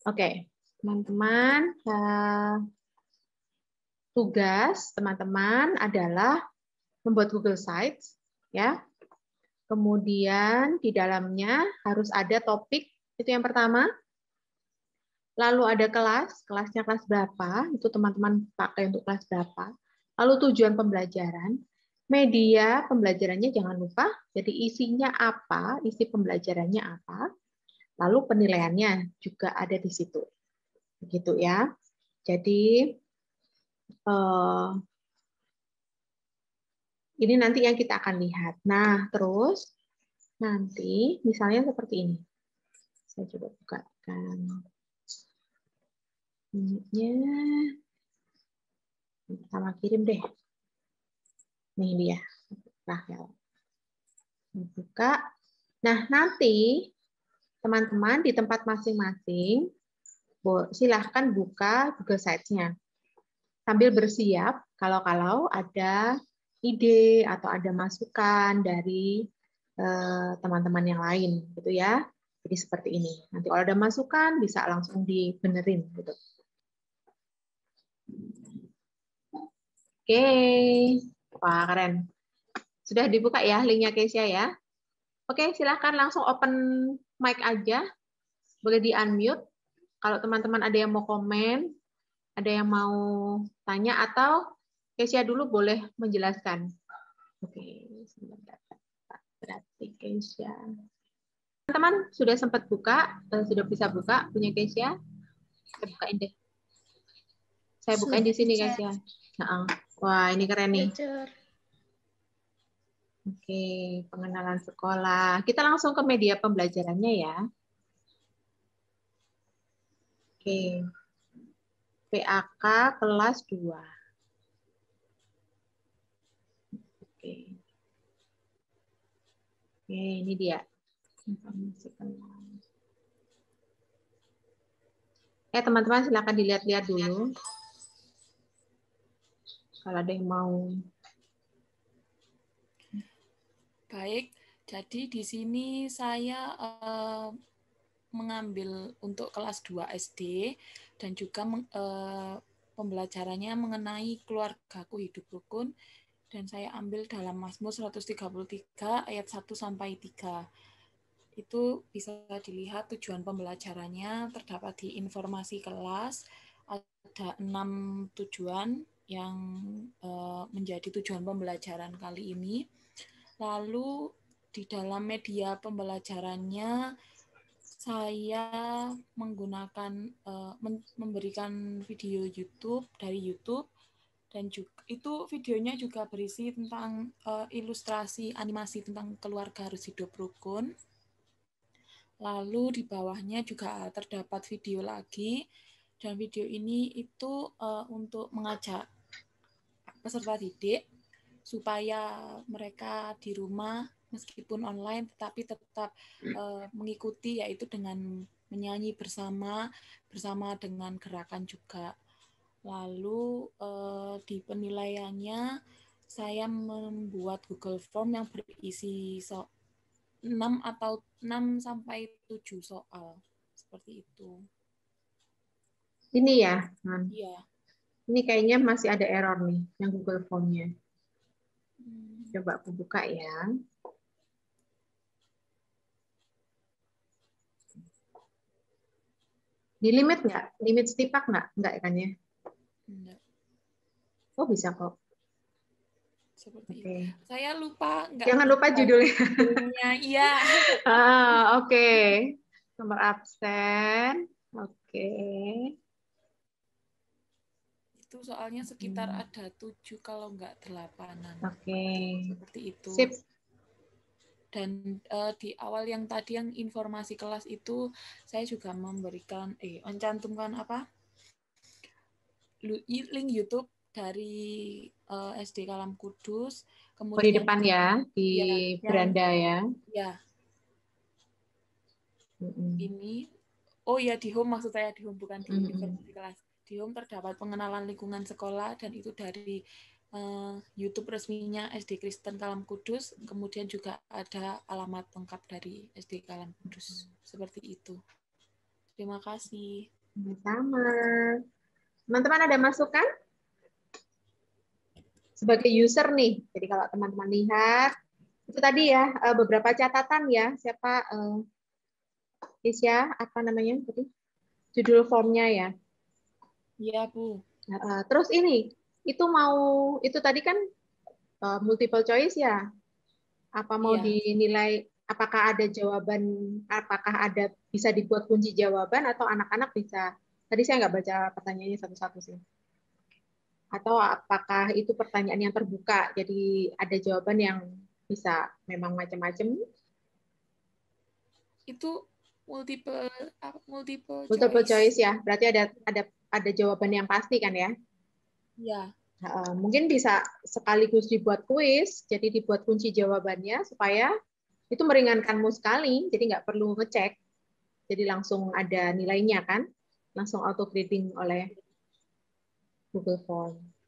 Oke, teman-teman, tugas teman-teman adalah membuat Google Sites, ya. Kemudian di dalamnya harus ada topik, itu yang pertama. Lalu ada kelas, kelasnya kelas berapa, itu teman-teman pakai untuk kelas berapa. Lalu tujuan pembelajaran, media pembelajarannya jangan lupa, jadi isinya apa, isi pembelajarannya apa, lalu penilaiannya juga ada di situ. Begitu ya. Jadi ini nanti yang kita akan lihat. Nah, terus nanti misalnya seperti ini. Saya coba bukakan ini-nya. Pertama kirim deh. Nih dia, Rahel. Buka. Nah, nanti teman-teman di tempat masing-masing silahkan buka Google Sites-nya. Sambil bersiap kalau ada ide atau ada masukan dari teman-teman yang lain, gitu ya. Jadi seperti ini. Nanti kalau ada masukan bisa langsung dibenerin, gitu. Oke, wah keren. Sudah dibuka ya linknya Kesia ya. Oke, silahkan langsung open mic aja. Boleh di-unmute. Kalau teman-teman ada yang mau komen, ada yang mau tanya, atau Kesia dulu boleh menjelaskan. Oke, sebentar. Berarti Kesia. Teman-teman sudah sempat buka, sudah bisa buka punya Kesia? Saya bukain deh. Saya bukain di sini guys ya. Wah, ini keren nih. Oke, pengenalan sekolah. Kita langsung ke media pembelajarannya ya. Oke. PAK kelas 2. Oke. Oke, ini dia. Informasi kelas. Teman-teman silakan dilihat-lihat dulu. Kalau ada yang mau. Baik, jadi di sini saya mengambil untuk kelas 2 SD dan juga pembelajarannya mengenai keluargaku hidup rukun, dan saya ambil dalam Mazmur 133 ayat 1 sampai 3. Itu bisa dilihat tujuan pembelajarannya terdapat di informasi kelas. Ada 6 tujuan yang menjadi tujuan pembelajaran kali ini. Lalu di dalam media pembelajarannya saya menggunakan memberikan video YouTube dari YouTube, dan juga itu videonya juga berisi tentang ilustrasi animasi tentang keluarga harus hidup rukun. Lalu di bawahnya juga terdapat video lagi, dan video ini itu untuk mengajak peserta didik supaya mereka di rumah meskipun online tetapi tetap mengikuti, yaitu dengan menyanyi bersama dengan gerakan juga. Lalu di penilaiannya saya membuat Google Form yang berisi 6 sampai 7 soal seperti itu. Ini ya, Iya. Ini kayaknya masih ada error nih yang Google Form-nya. Coba aku buka ya. Di limit nggak? Limit setipak nggak? Nggak kan ya? Enggak. Oh bisa kok. Seperti Oke. itu. Saya lupa nggak. Jangan lupa judulnya. Iya. Oke. Nomor absen. Oke. Itu soalnya sekitar ada 7 kalau nggak 8-an. Oke. Seperti itu. Sip. Dan di awal yang tadi yang informasi kelas itu saya juga memberikan mencantumkan link YouTube dari SD Kalam Kudus. Kemudian di depan ya, di beranda ya. Ya. Ini, di home, maksud saya di home, bukan di informasi kelas. Di home terdapat pengenalan lingkungan sekolah, dan itu dari YouTube resminya SD Kristen Kalam Kudus. Kemudian juga ada alamat lengkap dari SD Kalam Kudus. Seperti itu. Terima kasih. Sama. Teman-teman ada masukan? Sebagai user nih, jadi kalau teman-teman lihat, itu tadi ya, beberapa catatan ya, siapa, Isya, apa namanya tadi? Judul formnya ya. Iya, Bu. Terus ini, itu tadi kan multiple choice ya. Apa mau Iya. dinilai, apakah ada jawaban, apakah ada bisa dibuat kunci jawaban atau anak-anak bisa. Tadi saya nggak baca pertanyaannya satu-satu sih. Atau apakah itu pertanyaan yang terbuka, jadi ada jawaban yang bisa memang macam-macam. Itu multiple Multiple choice. choice ya, berarti ada jawaban yang pasti kan ya. Ya. Mungkin bisa sekaligus dibuat kuis, jadi dibuat kunci jawabannya supaya itu meringankanmu sekali, jadi nggak perlu ngecek, jadi langsung ada nilainya kan, langsung auto grading oleh Google Form.